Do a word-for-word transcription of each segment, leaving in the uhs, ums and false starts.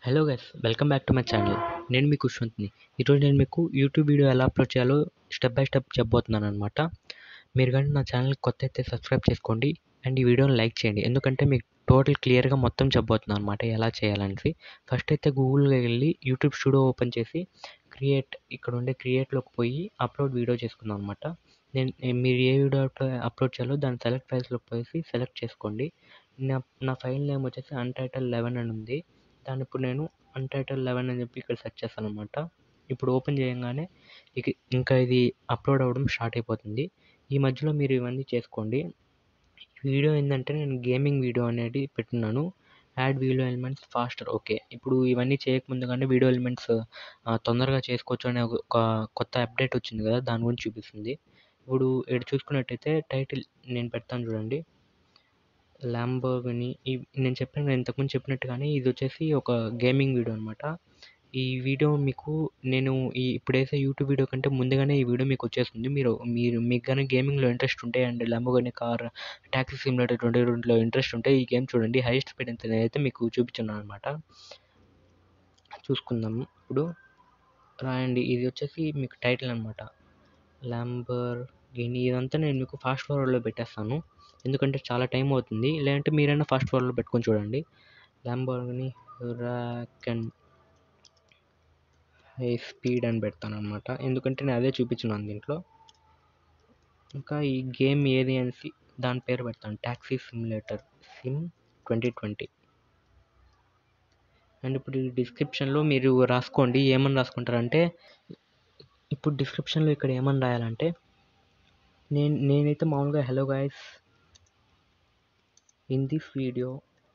Hello guys welcome back to my channel. నేను మీ కుష్వంత్ని. ఈరోజు నేను మీకు యూట్యూబ్ వీడియో ఎలా అప్లోడ్ చేయాలో స్టెప్ బై స్టెప్ చెప్పబోతున్నాను అనమాట. మీరు కానీ నా ఛానల్ కొత్త అయితే సబ్స్క్రైబ్ చేసుకోండి అండ్ ఈ వీడియోని లైక్ చేయండి, ఎందుకంటే మీకు టోటల్ క్లియర్గా మొత్తం చెప్పబోతున్నాను అనమాట ఎలా చేయాలనేసి. ఫస్ట్ అయితే గూగుల్కి వెళ్ళి యూట్యూబ్ స్టూడియో ఓపెన్ చేసి క్రియేట్ ఇక్కడ ఉండే క్రియేట్లోకి పోయి అప్లోడ్ వీడియో చేసుకుందాం అనమాట. నేను మీరు ఏ వీడియో అప్లోడ్ చేయాలో దాని సెలెక్ట్ ఫైల్స్లోకి పోయి సెలెక్ట్ చేసుకోండి. నా నా ఫైల్ నేమ్ వచ్చేసి అన్టైటిల్ లెవెన్ అని ఉంది. దాన్ని ఇప్పుడు నేను అన్టైటిల్ లెవెన్ అని చెప్పి ఇక్కడ సెర్చ్ చేస్తాను అనమాట. ఇప్పుడు ఓపెన్ చేయగానే ఇక ఇంకా ఇది అప్లోడ్ అవ్వడం స్టార్ట్ అయిపోతుంది. ఈ మధ్యలో మీరు ఇవన్నీ చేసుకోండి. వీడియో ఏంటంటే నేను గేమింగ్ వీడియో అనేది పెట్టున్నాను. Add video elements faster. Okay, ఇప్పుడు ఇవన్నీ చేయకముందుగానే వీడియో ఎలిమెంట్స్ తొందరగా చేసుకోవచ్చు అనే ఒక కొత్త అప్డేట్ వచ్చింది కదా, దాని గురించి చూపిస్తుంది. ఇప్పుడు ఇక్కడ చూసుకున్నట్టయితే టైటిల్ నేను పెడతాను చూడండి, ల్యాంబోర్గిని. ఈ నేను చెప్పాను కదా ఇంతకుముందు చెప్పినట్టుగానే ఇది వచ్చేసి ఒక గేమింగ్ వీడియో అనమాట. ఈ వీడియో మీకు నేను ఈ ఇప్పుడు వేసే యూట్యూబ్ వీడియో కంటే ముందుగానే ఈ వీడియో మీకు వచ్చేస్తుంది. మీరు మీరు మీకు కానీ గేమింగ్లో ఇంట్రెస్ట్ ఉంటే and Lamborghini car taxi simulator twenty ట్వంటీలో ఇంట్రెస్ట్ ఉంటే ఈ గేమ్ చూడండి. హైయెస్ట్ స్పీడ్ ఎంత అయితే మీకు చూపించున్నాను అనమాట. చూసుకుందాము. ఇప్పుడు రాయండి, ఇది వచ్చేసి మీకు టైటిల్ అనమాట, ల్యాంబోర్గిని. ఇదంతా నేను మీకు ఫాస్ట్ ఫార్వర్డ్లో పెట్టేస్తాను, ఎందుకంటే చాలా టైం అవుతుంది. లేదంటే మీరైనా ఫాస్ట్ ఫార్వర్డ్లో పెట్టుకొని చూడండి. ల్యాంబోర్గిని హురాకన్ హై స్పీడ్ అని పెడతాను అనమాట, ఎందుకంటే నేను అదే చూపించున్నాను దీంట్లో. ఇంకా ఈ గేమ్ ఏది అనేసి దాని పేరు పెడతాను, taxi simulator sim twenty twenty. And ఇప్పుడు ఈ డిస్క్రిప్షన్లో మీరు రాసుకోండి. ఏమని రాసుకుంటారంటే, ఇప్పుడు డిస్క్రిప్షన్లో ఇక్కడ ఏమని రాయాలంటే, నేను నేనైతే మామూలుగా hello guys, in this video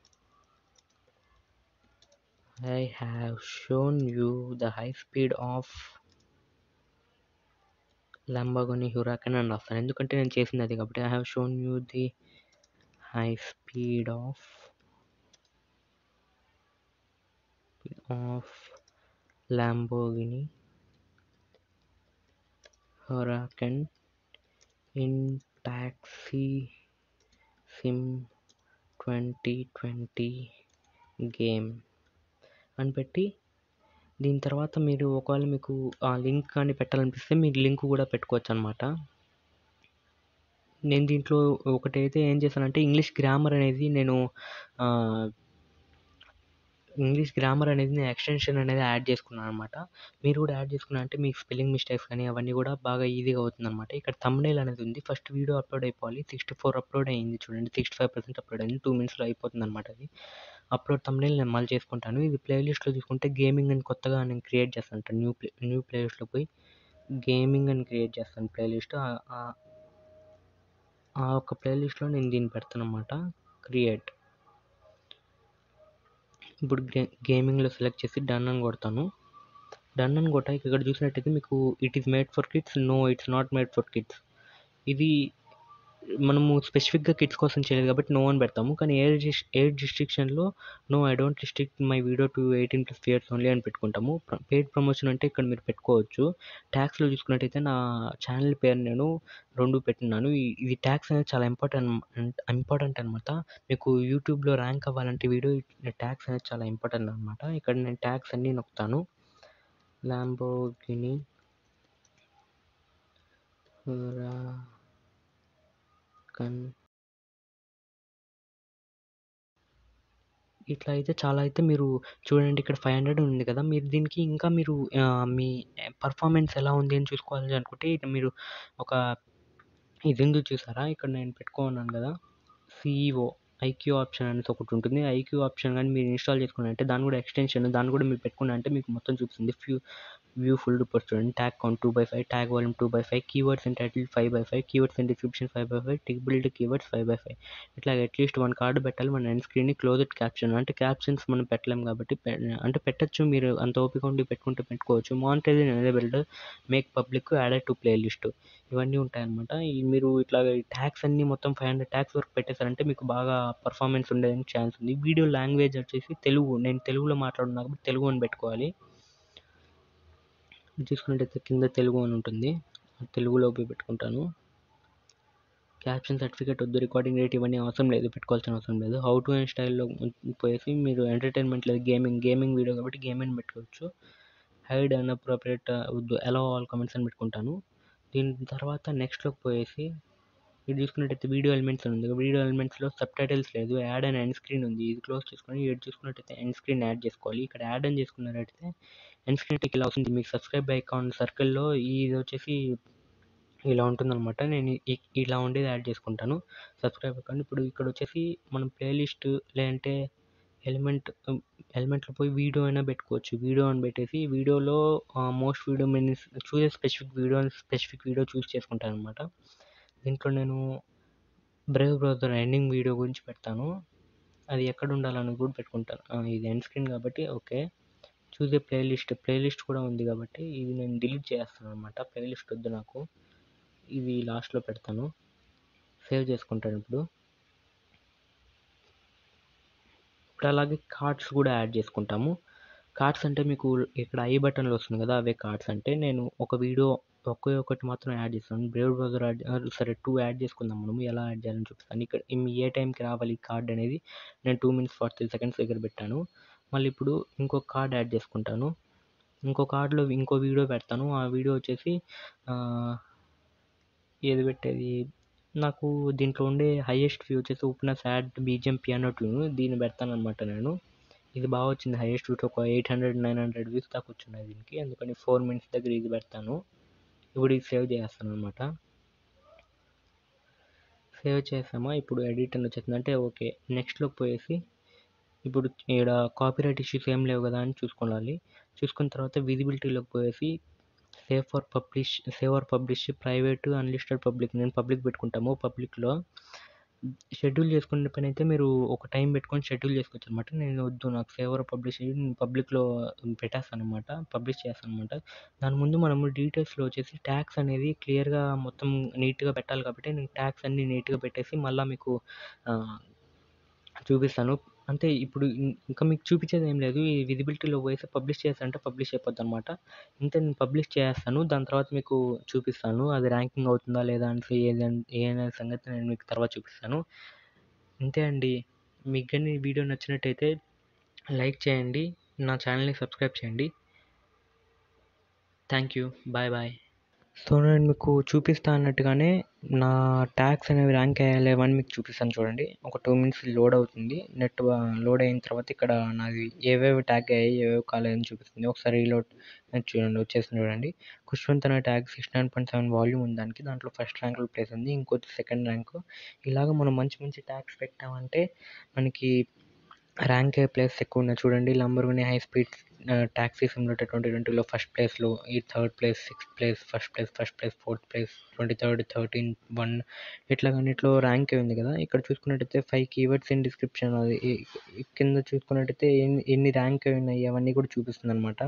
I have shown you the high speed of Lamborghini Huracan అని రాస్తాను, ఎందుకంటే నేను చేసింది అది కాబట్టి. I have shown you the high speed of of Lamborghini Huracan in Taxi Sim twenty twenty game అని పెట్టి, దీని తర్వాత మీరు ఒకవేళ మీకు ఆ లింక్ కానీ పెట్టాలనిపిస్తే మీరు లింక్ కూడా పెట్టుకోవచ్చు అనమాట. నేను దీంట్లో ఒకటైతే ఏం చేశానంటే, ఇంగ్లీష్ గ్రామర్ అనేది నేను ఇంగ్లీష్ గ్రామర్ అనేది నేను ఎక్స్టెన్షన్ అనేది యాడ్ చేసుకున్నాను అనమాట. మీరు కూడా యాడ్ చేసుకున్నా అంటే మీకు స్పెల్లింగ్ మిస్టేక్స్ కానీ అవన్నీ కూడా బాగా ఈజీగా అవుతుందన్నమాట. ఇక్కడ థంబ్నెయిల్ అనేది ఉంది, ఫస్ట్ వీడియో అప్లోడ్ అయిపోవాలి. సిక్స్టీ ఫోర్ అప్లోడ్ అయింది చూడండి, సిక్స్టీ ఫైవ్ పర్సెంట్ అప్లోడ్ అయింది, టూ మినిట్స్లో అయిపోతుంది అనమాట అది. అప్లోడ్ థంబ్నెయిల్ నేను మళ్ళీ చేసుకుంటాను. ఇది ప్లేలిస్ట్లో చూసుకుంటే గేమింగ్ అని కొత్తగా నేను క్రియేట్ చేస్తాను. న్యూ ప్లే న్యూ ప్లేలిస్ట్లో పోయి గేమింగ్ అని క్రియేట్ చేస్తాను ప్లేలిస్ట్. ఆ ఒక ప్లేలిస్ట్లో నేను దీన్ని పెడతాను అనమాట, క్రియేట్. ఇప్పుడు గే గేమింగ్లో సెలెక్ట్ చేసి డన్ అని కొడతాను. డన్ అని కొట్టాక ఇక్కడ చూసినట్టయితే మీకు it is made for kids, no it's not made for kids. ఇది మనము స్పెసిఫిక్గా కిడ్స్ కోసం చేయలేదు కాబట్టి నో అని పెడతాము. కానీ ఏజ్ ఏజ్ రిస్ట్రిక్షన్లో no I don't restrict my video to eighteen plus years only అని పెట్టుకుంటాము. పెయిడ్ ప్రమోషన్ అంటే ఇక్కడ మీరు పెట్టుకోవచ్చు. ట్యాక్స్లో చూసుకున్నట్టయితే నా ఛానల్ పేరు నేను రెండు పెట్టినాను. ఇది ట్యాక్స్ అనేది చాలా ఇంపార్టెంట్ ఇంపార్టెంట్ అనమాట. మీకు యూట్యూబ్లో ర్యాంక్ అవ్వాలంటే వీడియో ట్యాక్స్ అనేది చాలా ఇంపార్టెంట్ అనమాట. ఇక్కడ నేను ట్యాక్స్ అన్నీ నొక్కుతాను. ల్యాంబోర్గిని హురాకన్. ఇట్లా అయితే చాలా అయితే మీరు చూడండి, ఇక్కడ ఫైవ్ హండ్రెడ్ ఉంది కదా, మీరు దీనికి ఇంకా మీరు మీ పర్ఫార్మెన్స్ ఎలా ఉంది అని చూసుకోవాలి అనుకుంటే ఇట్లా మీరు ఒక ఇది ఉంది చూసారా, ఇక్కడ నేను పెట్టుకున్నాను కదా సిఈఓ ఐక్యూ ఆప్షన్ అనేది ఒకటి ఉంటుంది. ఐక్యూ ఆప్షన్ కానీ మీరు ఇన్స్టాల్ చేసుకున్నారంటే దాని కూడా ఎక్స్టెన్షన్ దాన్ని కూడా మీరు పెట్టుకున్నారంటే మీకు మొత్తం చూపిస్తుంది. ఫ్యూ వ్యూ ఫుల్ రిపోర్ట్ చూడండి, tag count two by five, tag volume two by five, keywords and title five by five, keywords and description five by five, tick build keywords five by five. ఇట్లా at least one card పెట్టాలి. మన end స్క్రీన్ని closed caption అంటే captions మనం పెట్టలేము కాబట్టి అంటే పెట్టచ్చు, మీరు అంత ఓపిక ఉండి పెట్టుకుంటే పెట్టుకోవచ్చు. Monetization enabled, make public, added to playlist, ఇవన్నీ ఉంటాయన్నమాట. మీరు ఇట్లా ట్యాగ్స్ అన్నీ మొత్తం ఫైవ్ హండ్రెడ్ ట్యాగ్స్ వరకు పెట్టేశారంటే మీకు బాగా పర్ఫార్మెన్స్ ఉండేదానికి ఛాన్స్ ఉంది. వీడియో లాంగ్వేజ్ వచ్చేసి తెలుగు, నేను తెలుగులో మాట్లాడుతున్నా కాబట్టి తెలుగు అని పెట్టుకోవాలి. చూసుకున్నట్టయితే కింద తెలుగు అని ఉంటుంది, తెలుగులో పోయి పెట్టుకుంటాను. క్యాప్షన్ సర్టిఫికేట్ వద్దు, రికార్డింగ్ రేట్ ఇవన్నీ అవసరం లేదు, పెట్టుకోవాల్సిన అవసరం లేదు. హౌ టు అండ్ స్టైల్‌లో పోయేసి మీరు ఎంటర్‌టైన్‌మెంట్ లేదు గేమింగ్, గేమింగ్ వీడియో కాబట్టి గేమింగ్ పెట్టుకోవచ్చు. హైడ్ అన్‌అప్రోప్రియేట్ వద్దు, అలౌ ఆల్ కామెంట్స్ అని పెట్టుకుంటాను. దీని తర్వాత నెక్స్ట్‌లోకి పోయేసి ఇది చూసుకున్నట్టయితే వీడియో ఎలిమెంట్స్ అని ఉంది. వీడియో ఎలిమెంట్స్‌లో సబ్‌టైటిల్స్ లేదు. యాడ్ అండ్ ఎండ్ స్క్రీన్ ఉంది. ఇది క్లోజ్ చేసుకొని ఈడ చూసుకున్నట్టయితే ఎండ్ స్క్రీన్ యాడ్ చేసుకోవాలి. ఇక్కడ యాడ్ అని చేసుకున్నట్టయితే ఎండ్ స్క్రీన్ ఇలా వస్తుంది. మీకు సబ్స్క్రైబ్ ఐకాన్ సర్కిల్‌లో ఇది వచ్చేసి ఇలా ఉంటుందన్నమాట. నేను ఇ ఇలా ఉండేది యాడ్ చేసుకుంటాను. Subscribe account. ఇప్పుడు ఇక్కడ వచ్చేసి మనం ప్లేలిస్ట్ లేదంటే ఎలిమెంట్ హ్మ్, ఎలిమెంట్‌లో పోయి వీడియో అయినా పెట్టుకోవచ్చు. వీడియో అని పెట్టేసి వీడియోలో ఆహ్, మోస్ట్ వీడియో మినిట్స్ చూసే specific video specific video choose చేసుకుంటానన్నమాట. దీంట్లో నేను బ్రేవ్ బ్రౌజర్ ఎండింగ్ వీడియో గురించి పెడతాను. అది ఎక్కడ ఉండాలని కూడా పెట్టుకుంటాను. ఆ! ఇది ఎండ్ స్క్రీన్ కాబట్టి ఓకే. చూసే ప్లేలిస్ట్, ప్లేలిస్ట్ కూడా ఉంది కాబట్టి ఇది నేను డిలీట్ చేసేస్తానన్నమాట. ప్లేలిస్ట్ వద్దు నాకు. ఇది లాస్ట్‌లో పెడతాను. సేవ్ చేసుకుంటాను ఇప్పుడు. ఇప్పుడు అలాగే కార్డ్స్ కూడా యాడ్ చేసుకుంటాము. కార్డ్స్ అంటే మీకు ఇక్కడ ఐ బటన్‌లో వస్తుంది కదా! అవే కార్డ్స్ అంటే నేను ఒక వీడియో ఒకే ఒకటి మాత్రం యాడ్ చేస్తాను. బ్రేవ్ బ్రౌజర్ యాడ్ ఆహ్, సరే రెండు యాడ్ చేసుకుందాం మనము. ఎలా యాడ్ చేయాలని చూపిస్తాను. ఇక్కడ మీ ఏ టైంకి రావాలి ఈ కార్డ్ అనేది నేను రెండు మినిట్స్ నలభై సెకండ్స్ దగ్గర పెట్టాను. మళ్ళీ ఇప్పుడు ఇంకొక కార్డ్ యాడ్ చేసుకుంటాను. ఇంకో కార్డ్‌లో ఇంకో వీడియో పెడతాను. ఆ వీడియో వచ్చేసి ఆహ్, ఏది పెట్టేది నాకు దీంట్లో ఉండే హైయెస్ట్ వ్యూ వచ్చేసి openers add BGM piano tune దీన్ని పెడతానన్నమాట నేను. ఇది బాగా వచ్చింది హైయెస్ట్ వ్యూ ఒక ఎనిమిది వందలు, తొమ్మిది వందలు వ్యూస్ దాకా వచ్చున్నాయి దీనికి. అందుకని నాలుగు మినిట్స్ దగ్గర ఇది పెడతాను. ఇప్పుడు ఇది సేవ్ చేస్తానన్నమాట. సేవ్ చేసామా ఇప్పుడు ఎడిట్ అని వచ్చేసింది. అంటే ఓకే. నెక్స్ట్‌లోకి పోయేసి ఇప్పుడు ఈడ కాపీరైట్ ఇష్యూస్ ఏం లేవు కదా అని చూసుకోవాలి. చూసుకున్న తర్వాత విజిబిలిటీలోకి పోయేసి save for publish save or publish private unlisted public నేను పబ్లిక్ పెట్టుకుంటాము. పబ్లిక్‌లో షెడ్యూల్ చేసుకునే పనైతే మీరు ఒక టైం పెట్టుకొని షెడ్యూల్ చేసుకోవచ్చనమాట. నేను వద్దు నాకు సేవ్ ఆర్ పబ్లిష్ నేను పబ్లిక్‌లో పెట్టేస్తాననమాట. పబ్లిష్ చేస్తాననమాట. దాని ముందు మనము డీటెయిల్స్‌లో వచ్చేసి ట్యాగ్స్ అనేది క్లియర్‌గా మొత్తం నీట్‌గా పెట్టాలి కాబట్టి నేను ట్యాగ్స్ అన్నీ నీట్‌గా పెట్టేసి మళ్ళా మీకు ఆహ్, చూపిస్తాను. అంటే ఇప్పుడు ఇం ఇంకా మీకు చూపించేది ఏం లేదు. ఈ విజిబిలిటీలో పోయేసి పబ్లిష్ చేశానంటే పబ్లిష్ అయిపోద్దనమాట. ఇంతే నేను పబ్లిష్ చేసేస్తాను. దాని తర్వాత మీకు చూపిస్తాను. అది ర్యాంకింగ్ అవుతుందా లేదా అనేసి ఏదన్ ఏ అనే సంగతి నేను మీకు తర్వాత చూపిస్తాను. ఇంతే అండి. మీకు గాని ఈ వీడియో నచ్చినట్టయితే లైక్ చేయండి. నా ఛానల్‌ని సబ్స్క్రైబ్ చేయండి. Thank you. Bye bye. So, నేను మీకు చూపిస్తా అన్నట్టుగానే నా ట్యాగ్స్ అనేవి ర్యాంక్ అయ్యాయా లేవా అని మీకు చూపిస్తాను చూడండి. ఒక రెండు మినిట్స్ లోడ్ అవుతుంది. నెట్ వ లోడ్ అయిన తర్వాత ఇక్కడ నాది ఏవేవి ట్యాగ్ అయ్యాయి, ఏవేవి కాలేదని చూపిస్తుంది. ఒకసారి రీలోడ్ చూడండి వచ్చేసింది చూడండి. ఖుష్వంత్ అనే ట్యాగ్ అరవై తొమ్మిది పాయింట్ ఏడు వాల్యూమ్ ఉంది దానికి. దాంట్లో ఫస్ట్ ర్యాంక్‌లో ప్లేస్ ఉంది. ఇంకోటి సెకండ్ ర్యాంకు. ఇలాగ మనం మంచి మంచి ట్యాగ్స్ పెట్టామంటే మనకి ర్యాంక్ అయ్యే ప్లేస్ ఎక్కువున్నాయి చూడండి. Lamborghini high speed ah, taxi simulator రెండు వేల ఇరవైలో ఫస్ట్ ప్లేస్‌లో, ఈ third place, sixth place, first place, first place, fourth place, ఇరవై మూడు, పదమూడు, ఒకటి ఇట్లా అన్నిట్లో ర్యాంక్ అయి ఉంది కదా! ఇక్కడ చూసుకున్నట్టయితే ఐదు కీవర్డ్స్ ఇన్ డిస్క్రిప్షన్ అది ఈ ఈ కింద చూసుకున్నట్టయితే ఎన్ని ఎన్ని ర్యాంక్ అయి ఉన్నాయి అవన్నీ కూడా చూపిస్తుందనమాట.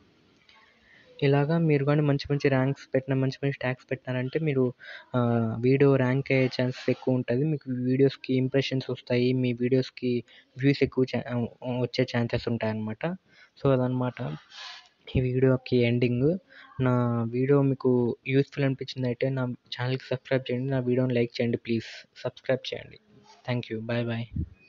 ఇలాగా మీరు గాని మంచి మంచి ర్యాంక్స్ పెట్టిన మంచి మంచి ట్యాగ్స్ పెట్టినారంటే మీరు ఆహ్, వీడియో ర్యాంక్ అయ్యే ఛాన్సెస్ ఎక్కువుంటది. మీకు వీడియోస్‌కి ఇంప్రెషన్స్ వస్తాయి. మీ వీడియోస్‌కి వ్యూస్ ఎక్కువ చా ఆహ్, వచ్చే ఛాన్సెస్ ఉంటాయన్నమాట. సో, అదనమాట ఈ వీడియోకి ఎండింగు. నా వీడియో మీకు యూజ్‌ఫుల్ అనిపించిందయితే నా ఛానల్‌కి సబ్స్క్రైబ్ చేయండి. నా వీడియోని లైక్ చేయండి ప్లీజ్. సబ్స్క్రైబ్ చేయండి. Thank you. Bye bye.